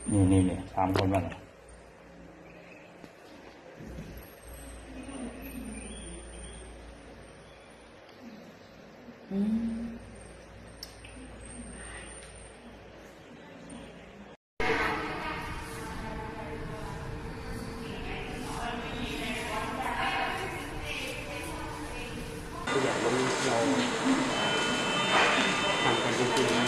นี่3 คนมาเลยตัวอย่างเราทำกันจริงๆนะ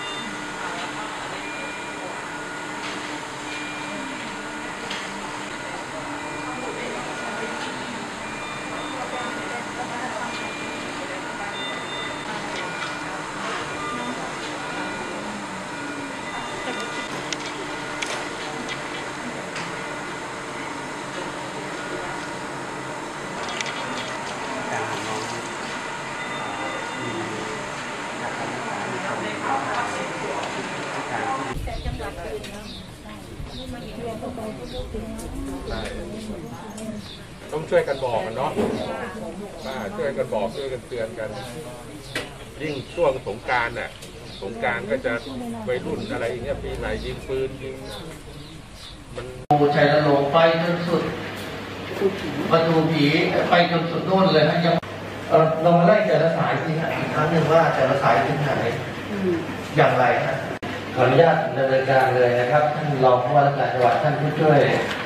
ต้องช่วยกันบอกกันเนาะช่วยกันบอกช่วยกันเตือนกันยิ่งช่วงสงกรานต์น่ะสงกรานต์ก็จะวัยรุ่นอะไรอย่างเงี้ยปีใหม่ยิงปืนยิงมันชัยนรงค์ไปจนสุดประตูผีไปจนสุดโน่นเลยนะยังเรามาไล่แต่ละสายทีอีกครั้งหนึ่งว่าแต่ละสายถึงไหนอย่างไรนะขออนุญาตดำเนินการเลยนะครับท่านรองผู้ว่าราชการจังหวัดท่านผู้ช่วย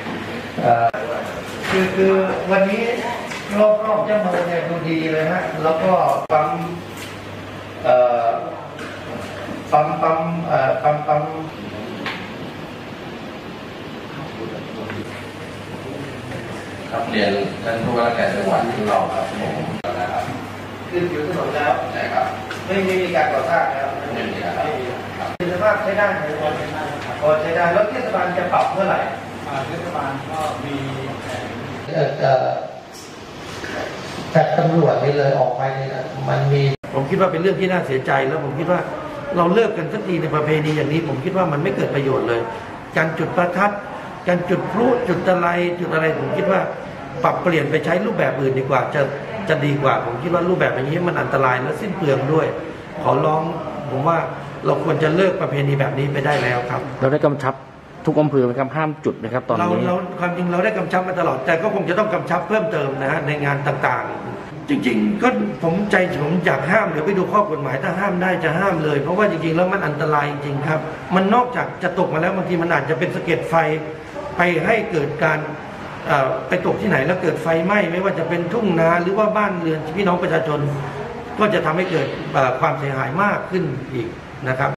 คือวันนี้รอบเจ้าเมืองเนี่ยดูดีเลยฮะแล้วก็ปั๊มครับเรียนท่านผู้ว่าราชการจังหวัดที่เราครับผมนะครับขึ้นอยู่ถนนแล้วใช่ครับไม่มีการก่อสร้างแล้วไม่มีครับคุณภาพใช้ได้ไหมพอใช้ได้แล้วเทศบาลจะปรับเมื่อไหร่เทศบาลก็มีจากตำรวจนี่เลยออกไปนี่นะมันมีผมคิดว่าเป็นเรื่องที่น่าเสียใจแล้วผมคิดว่าเราเลิกกันสักทีในประเพณีอย่างนี้ผมคิดว่ามันไม่เกิดประโยชน์เลยการจุดประทัดการจุดพลุจุดอะไรผมคิดว่าปรับเปลี่ยนไปใช้รูปแบบอื่นดีกว่าจะดีกว่าผมคิดว่ารูปแบบอย่างนี้มันอันตรายและสิ้นเปลืองด้วยขอร้องผมว่าเราควรจะเลิกประเพณีแบบนี้ไปได้แล้วครับเราได้กำชับทุกอำเภอไหมครับห้ามจุดนะครับตอนนี้เราความจริงเราได้กำชับมาตลอดแต่ก็คงจะต้องกำชับเพิ่มเติมนะฮะในงานต่างๆจริงๆก็ผมอยากห้ามเดี๋ยวไปดูข้อกฎหมายถ้าห้ามได้จะห้ามเลยเพราะว่าจริงๆแล้วมันอันตรายจริงๆครับมันนอกจากจะตกมาแล้วบางทีมันอาจจะเป็นสะเก็ดไฟไปให้เกิดการไปตกที่ไหนแล้วเกิดไฟไหม้ไม่ว่าจะเป็นทุ่งนาหรือว่าบ้านเรือนพี่น้องประชาชนก็จะทำให้เกิดความเสียหายมากขึ้นอีกนะครับ